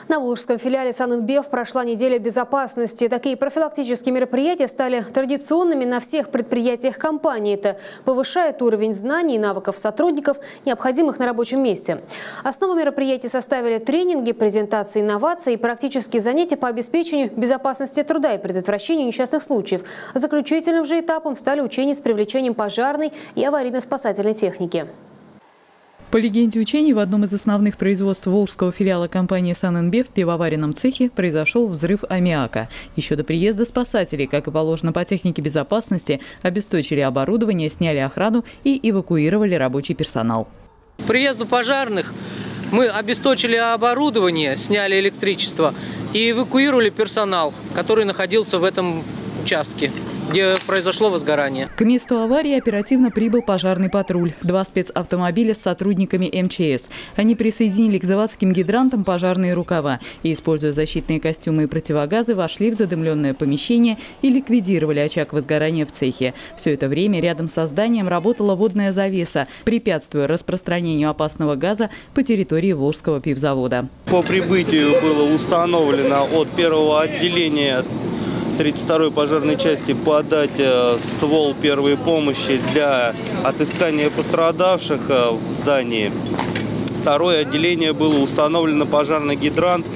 На Волжском филиале Санэнбев прошла неделя безопасности. Такие профилактические мероприятия стали традиционными на всех предприятиях компании. Это повышает уровень знаний и навыков сотрудников, необходимых на рабочем месте. Основу мероприятий составили тренинги, презентации инноваций и практические занятия по обеспечению безопасности труда и предотвращению несчастных случаев. Заключительным же этапом стали учения с привлечением пожарной и аварийно-спасательной техники. По легенде учений, в одном из основных производств волжского филиала компании «Санэнбев» в пивоваренном цехе произошел взрыв аммиака. Еще до приезда спасателей, как и положено по технике безопасности, обесточили оборудование, сняли охрану и эвакуировали рабочий персонал. К приезду пожарных мы обесточили оборудование, сняли электричество и эвакуировали персонал, который находился в этом участке, где произошло возгорание. К месту аварии оперативно прибыл пожарный патруль. 2 спецавтомобиля с сотрудниками МЧС. Они присоединили к заводским гидрантам пожарные рукава и, используя защитные костюмы и противогазы, вошли в задымленное помещение и ликвидировали очаг возгорания в цехе. Все это время рядом со зданием работала водная завеса, препятствуя распространению опасного газа по территории Волжского пивзавода. По прибытию было установлено от первого отделения 32-й пожарной части подать ствол первой помощи для отыскания пострадавших в здании. Второе отделение было установлено пожарный гидрант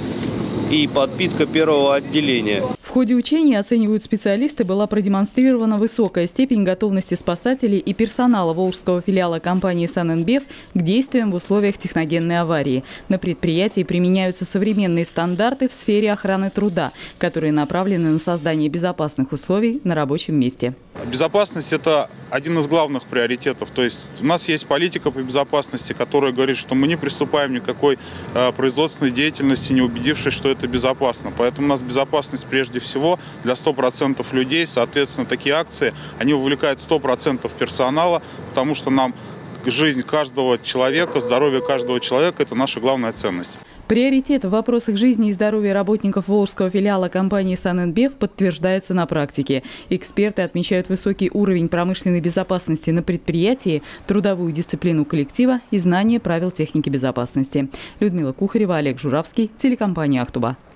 и подпитка первого отделения. В ходе учений, оценивают специалисты, была продемонстрирована высокая степень готовности спасателей и персонала волжского филиала компании «Санэнбев» к действиям в условиях техногенной аварии. На предприятии применяются современные стандарты в сфере охраны труда, которые направлены на создание безопасных условий на рабочем месте. Безопасность – это один из главных приоритетов. То есть у нас есть политика по безопасности, которая говорит, что мы не приступаем ни к какой производственной деятельности, не убедившись, что это безопасно. Поэтому у нас безопасность прежде всего для 100% людей. Соответственно, такие акции, они вовлекают 100% персонала, потому что нам жизнь каждого человека, здоровье каждого человека – это наша главная ценность. Приоритет в вопросах жизни и здоровья работников волжского филиала компании «Санэнбев» подтверждается на практике. Эксперты отмечают высокий уровень промышленной безопасности на предприятии, трудовую дисциплину коллектива и знание правил техники безопасности. Людмила Кухарева, Олег Журавский, телекомпания «Ахтуба».